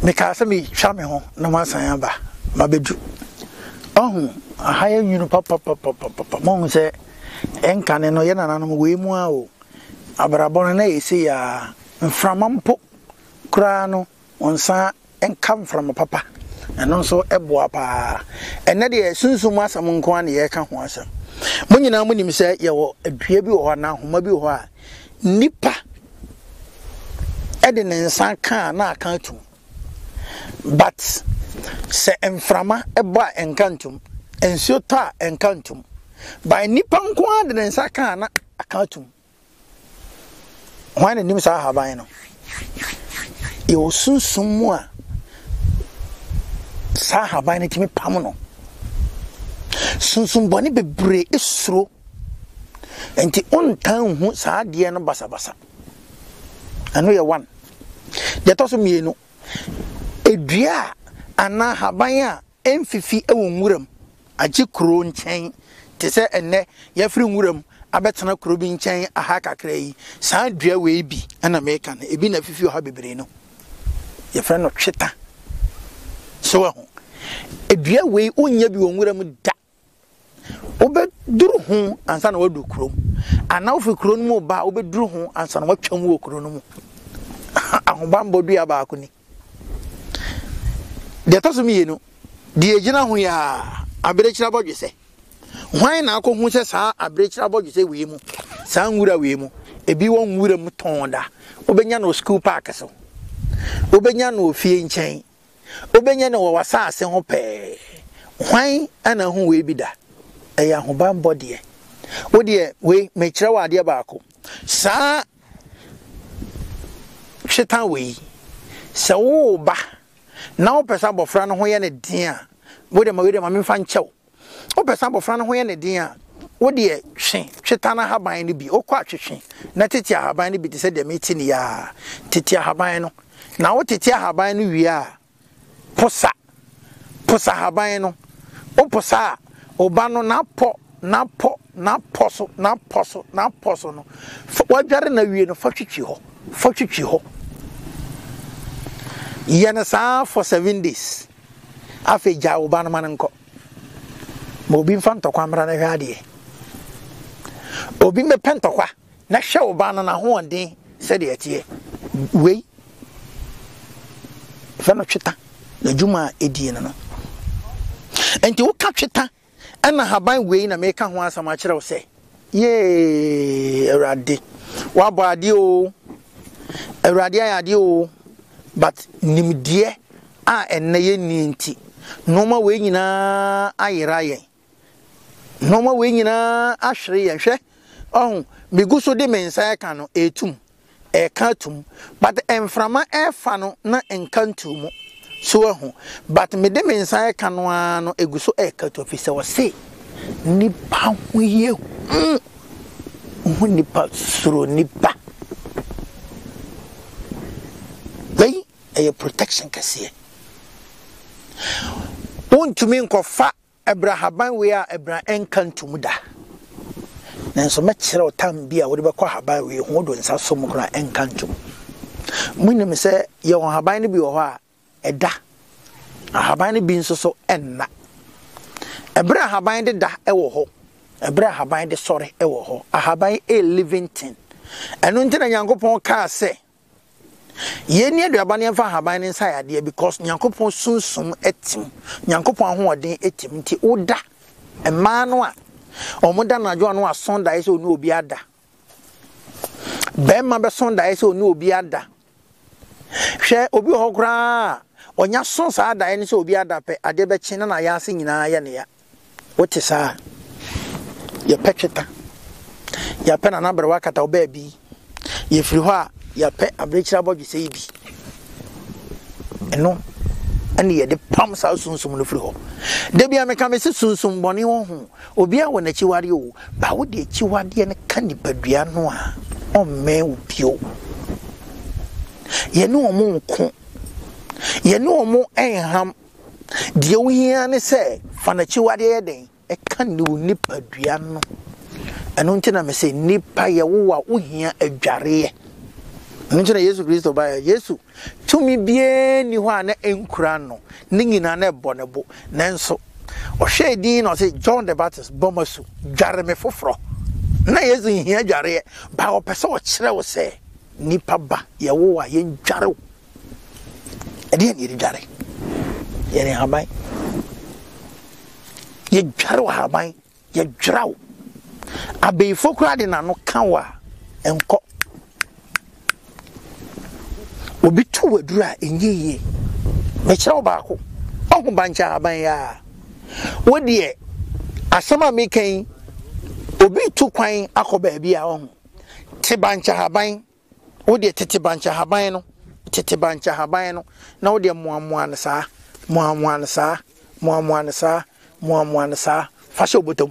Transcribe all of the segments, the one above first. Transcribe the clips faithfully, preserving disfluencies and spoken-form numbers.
Meka se me twa me ho na masan aba mabedu ohun ahaya nyunu papa papa papa mo se enka ne no ye nananom we mu a o abrabon na yesi ya mframampo kura no onsa enka mfram papa eno nso eboa pa ene de sunsum asam nko an ye ka ho asam mo nyina mo nim se ye wo adua bi wo na homa bi wo a nipa ede ne nsa ka na aka tu but se emframa eba enkantum ensio ta enkantum by nipa nko ade ne nsa ka na aka tu wan nim sa haban no e osunsum mu a sa haban ne timi pam no sunsum boni bebre esuro enti ontan hu sa de no basa basa anu ye one de to so mienu edua ana haban a emfifi ewo nwuram agi kro nchen te se enne ya firi nwuram abetena kro bi nchen aha kakra yi sa dua we bi ana meka na ebi na fifi ha bebre no ye fra no tweta so ho edua we onya bi wo nwuram da obe duru hu ansa na wadu kro ana ofi kro no mu ba obe duru hu ansa na watwam wo kro no mu ahobambo dua ba akoni de toso mi yenu de ejina hu ya abrechira bodwese hwan na akọ hu se sa abrechira bodwese we mu sa nwura we mu ebi won nwura mu tonda obenya no school park so obenya no ofie nchen obenya no wasa ase ho pe hwan ana hu we bi da eya ahobambo de wo de we mechira wa de ba akọ sa shetan we sa wo ba na o pesa bofra no ho ye ne din a wo de ma we de ma memfa nchew o pesa bofra no ho ye ne din a wo de hwe tweta na haban ne bi o kwa twetwe na tete haban ne bi te se de meti ne ya tete haban no na wo tete haban no wi a posa posa haban no o posa o ba no na po na po na poso na poso na poso no wa dware na wi no fa twetwe ho fa twetwe ho yana sa for seven days afi ja oba no manenko mo obi mfa ntokwa mra na hwade obi me pentokwa na hwe oba no na ho den se de etie wei fa no tweta na juma edie no enti wo ka tweta ana haban wei na me ka ho asama kire wo se ye erade wa bo ade o erade ayade o but nimdie a enne ye ninti noma we nyina ayira ye noma we nyina ahwere ye hwe oh miguso de mensa ka no etum e ka tum but emframa e fa no na enkantum so ahu but me de mensa ka no ano eguso e ka to fi se wo se nipa huye hu nipa suro nipa wey a protection kase won to me nkofa abrahaban we a abra enkantum da nanso me kire otam bia wo de bekọ haban we ho do nsa so mukra enkantum munim se ye won haban ne bi wo ha eda haban ne bi nso so enna abra haban de da e wo ho abra haban de sore e wo ho haban a living thing eno ntina nyankopon ka se ye ni aduaba ne fa haban ne nsa yade because nyankopon sunsum etim nyankopon ahoɔden etim nti oda ema no a omoda na jo no asonda ise onu obi ada be ma be sonda ise onu obi ada hwe obi ho kra onya son sa ada ene se obi ada pe ade be kyin na ya ase nyina ya ne ya wote sa ye petweta ya pe na na bre wakata oba bi ye firi ho a ya pe abrechira bodwe sei bi eno ani ye de pam sa sunsum no firi ho de bia me ka me sunsum boni ho ho obi a wona chiwade o ba wo de chiwade ne ka ni padua no a o me wo bio ye no omo nko ye no omo enham de wo hia ne se fa na chiwade ye den e ka ni wo ni padua no eno ntina me se nipa ye wo wa wo hia adware nti na Yesu Kristo ba Yesu tumi bie ni ho a na enkura no ne nyina na ebo ne bo nanso ohwe din no say John the Baptist bomasu dware me foforo na Yesu hia dware ba opese o kire wo se nipa ba ye wo a ye dware wo e de ni dware ye ne haban ye dware wo haban ye dwara wo abeifo kura de na no ka wa enko obi tu wadura enyiye me kire wo ba ko ohu bancha haban ya wodie asama mekan obi tu kwan akoba bia ho te bancha haban wodie tete bancha haban no tete bancha haban no na wodie moamoa ne saa moamoa ne saa moamoa ne saa moamoa ne saa fa hye obotom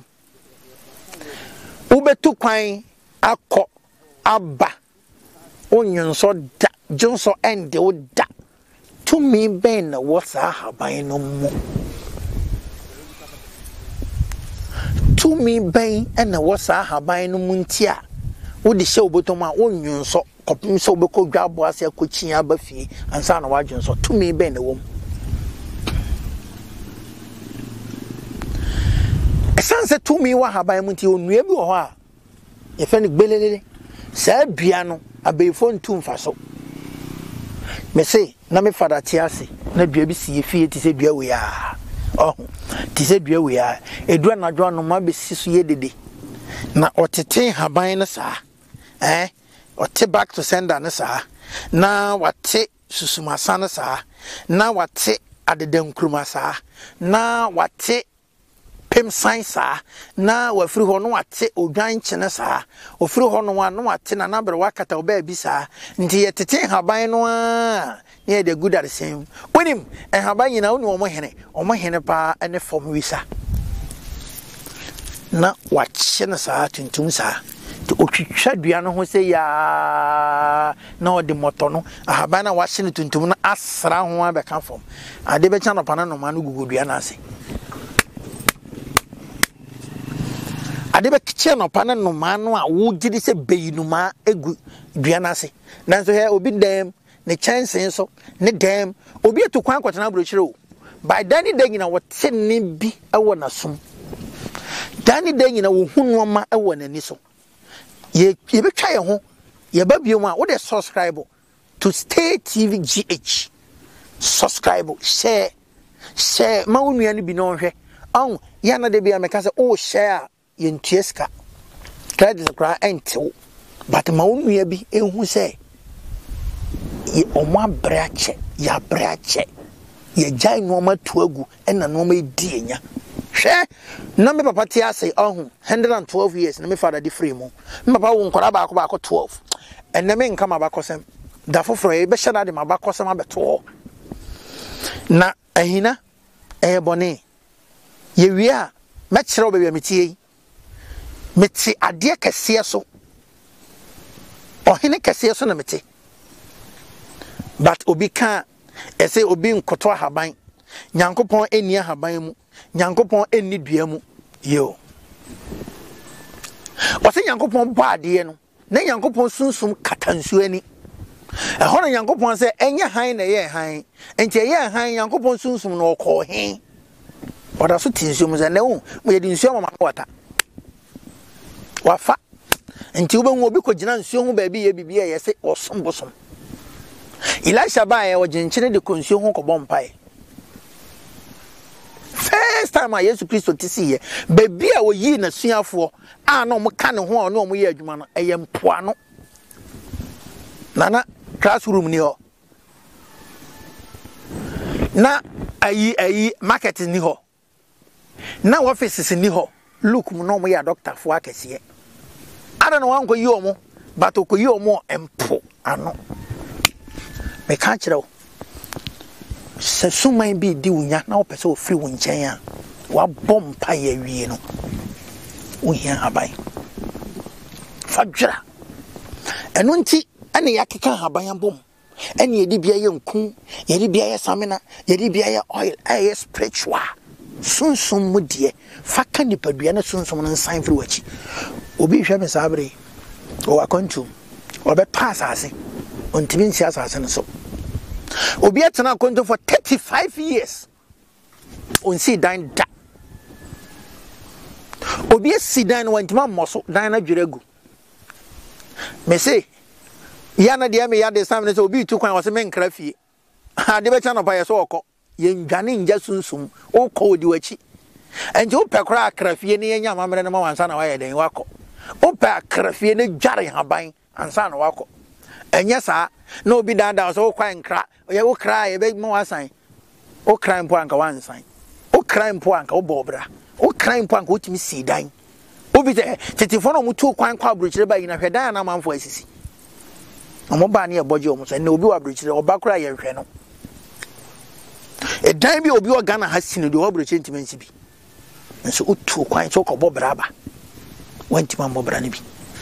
ubetu kwan akọ aba onyonso da jonso ende o da to me ben na wasa haban no mu to me ben na wasa haban no mu ntia wo de hye obotom a onyonso kopim so obekọ dwabo ase akọchi aba fie ansa na wadwonso to me ben na wo esanse to me wa haban mu ntia onua bi wo ho a ye fe ne gbelelele sa bia no abeifo ntum fa so me say na me fada tiase na dua bi sie fie ti se dua we a oh ti se dua we a edua na dwa no ma be sisu ye dede na otete haban na sa eh ote back to sender na sa na wate susumasa na sa na wate adedankruma sa na wate pem science na wafiri ho no wate odwan kyene saa ofiri ho no no wate na nabre wakata oba bi saa nti yetete haban no a ye de good at the same wenim en haban nyina woni omo hene omo hene pa ene form wisa na wache na saa tuntum saa to otwitwa dua no ho se ya na odi moto no haban na wache ne tuntum na asra ho abeka form ade be cha no pa na no ma no gugu dua na ase ade be kiche no pa na no ma no a wo gidi se beyinuma egu dua na ase nanso he obi dem ne chance so ne dem obi etu kwan kwatena brochire o by dani de nyina wote ne bi ewo na som dani de nyina wo hunu ma ewo na ni so ye ye betwa ye ho ye ba biom a wo de subscribe to Stay T V G H subscribe share share ma wo nua ni bi no hwe on ya na de bia me ka se o share yentieska credit kra ento but ma wo nua bi ehu se ye omo abrache ya brache ye jai no ma tuagu ena no ma di enya hwe na me papa ti ase ohun one hundred twelve years na me father di free mu me papa wo nkora ba ko ba ko twelve enne me nka ma ba kosem da foforo e be hye de ma ba kosem abeto na ahina e bone ye wi a me kire oba bia metie meti ade kese so ohene kese so na meti but obi ka ese obi nkoto haban nyankopon eni haban mu nyankopon eni dua mu yo wase nyankopon ba ade no na nyankopon sunsum katansu ani e hono nyankopon se enye han na ye han enti ye han nyankopon sunsum no ko hen oda so tinsum ze na wo mo ye di nsuo mama wata wafa enti wo benwo obi ko gina nsuo ho ba bi ye bibia ye se osom bosom Elisha ba ye oginchire de konsuo ho ko bompai first time a Yesu Kristo tisi ye baby a wo yi na suafo a no mo ka ne ho no mo ye adwuma no eye mpoa no nana classroom ni ho na ayi ayi market ni ho na offices ni ho look mo no mo ya doctor fo akese ada no wan ko yi omo but ko yi omo empo ano me ka kire se suman bi di wunya na opese o free wunchen a wa bom pa ye wie no wo hia haban fadwira eno nti ane yakeka haban bom ene yedi bia ye nku yedi bia ye samina yedi bia ye oil aye spiritual sunsum mu de faka ni padua na sunsum no nsan free wachi obi hwe me sabre o akontu o be pass ase ontimi nsi asase no so obi atena konto for thirty-five years onsi dan da obi si dan no wantima mmoso dan na dweregu me say ya na de me ya de sam ne so obi tu kwan wo se me nkra fie ade be cha no pa ye so okọ ye ndwane nja sunsum okọ odi wachi enje o pekra akra fie ne nya mamre ne ma wansa na wa ye den wakọ o pe akra fie ne dware haban ansa na wakọ enye saa na obi dada so kwan nkra ye wo kra ye be ma wasan o kra mpo anka wansan o kra mpo anka o bobra o kra mpo anka o timi si dan obi te tetifo no mutu kwan kwa abrochire ba yina hwedan na manfo asisi omo ba ne eboje omo so na obi wa abrochire oba kura ye hwe no e dan bi obi o Ghana ha sinu de abrochire ntimansi bi nso utu kwan so ko bobra ba wanti man bobra ne bi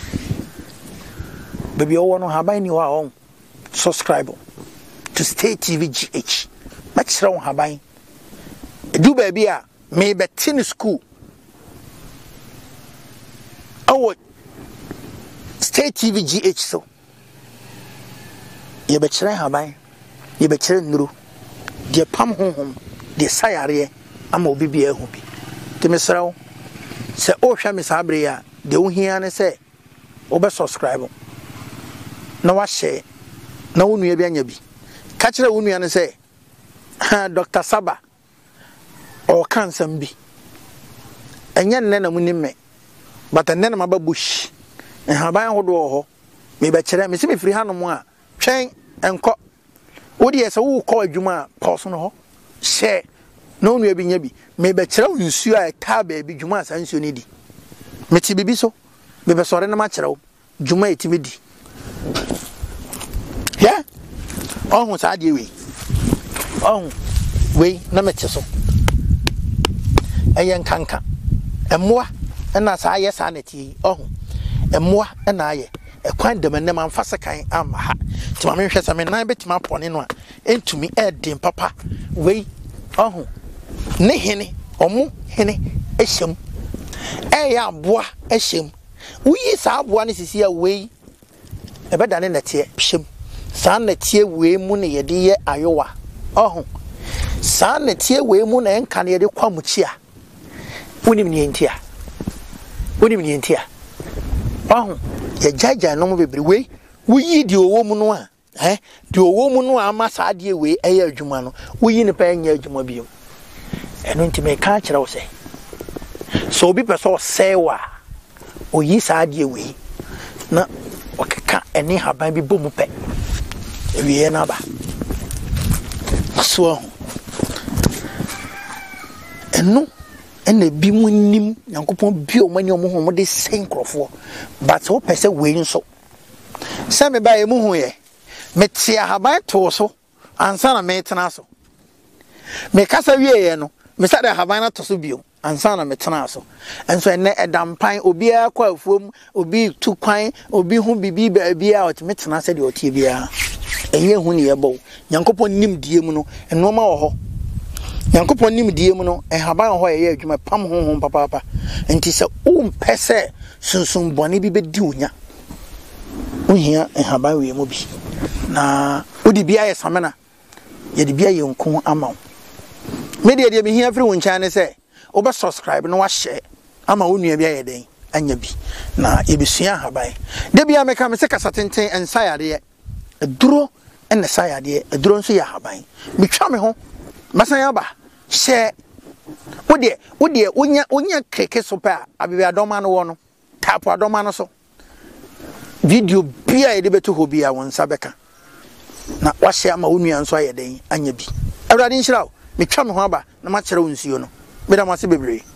baby o wono ha ban ni wa on subscribe to Stay T V G H ma kire won ha ban du ba bi a me be tin school awo Stay T V G H so ye be kire haban ye be kire nuru de pam honhom de sayare ama obi bia ehu bi te mesrawo se o hwa me sabre ya de wo hia ne se wo be subscribe na wa share na wo nua bi anya bi ka kire wo nua ne se Doctor Saba o kansam bi enye nne na munime but nne na mababush en haban hodo ho me be kire me se me firi hanom a twen enko wo de se wo ko adwuma pause no ho share na onu abi nya bi me be kire nsu a ta ba bi dwuma san nsu ni di me ti bibi so me be sore na ma kire wo dwuma etimi di ya ohun sa de we ohun we na me so eyen kanka emmoa na sa aye sa na ti ohun emmoa na aye ekwan dem ne man fasa kan ama ha ti ma me hwɛ sa me nan betima pɔne no a entumi ɛden papa we ohun ne hene omu hene ehyem ɛyɛ aboa ehyem uyi sa aboa ne sisi a we ebeda ne nete hyem sa nete we mu ne yede ye ayowa ohun sa nete we mu na enka ne yede kwamuchi a unim ne ntia unim ne ntia ohun ye jaja no mo bebre we uyi di owo mu no a eh di owo mu no a ma sa de we ɛyɛ adwuma no uyi ne pa nya adwuma biom eno nti me ka kire wo se so obi person say wa oyi sa de we na okeka eni haban bi bomu pe ewie na ba so eno ene bi mu nim yankopon bi o mani o mo ho mo de senkrofo but o pese we nso se me ba e mu hu ye me tia haban to so ansa na me tena so me kasa wie ye no me sa da haban na to so bio ansa na me tena so enso ene edampan obi akwa afuom obi tu kwan obi hu bibi ba bia o me tena se de o tie bia eye hu ne ye bo yankopon nim die mu no eno ma wo ho yankopon nim die mu no e haban ho ye adwuma pam honhom papa papa enti se o mpese sunsun bone bi bedi onya ohia e haban we mu bi na odi bia ye samena ye de bia ye nko ama me de de me hia firi won chan ne se o be subscribe no wa share ama wonua bia ye den anya bi na ye besua haban de bia me ka me se kasa tenten ensayade ye eduro enne sayade eduro nso ye haban me twa me ho masan aba share wode wode onya onya keke so pa abebe adoma no wo no tap adoma no so video bia ye de beto ho bia won sabeka na wa share ma wonua nso aye den anya bi awrade nhyira wo me twa me ho aba na ma kyerɛ wo nsuo no me da ma se bebre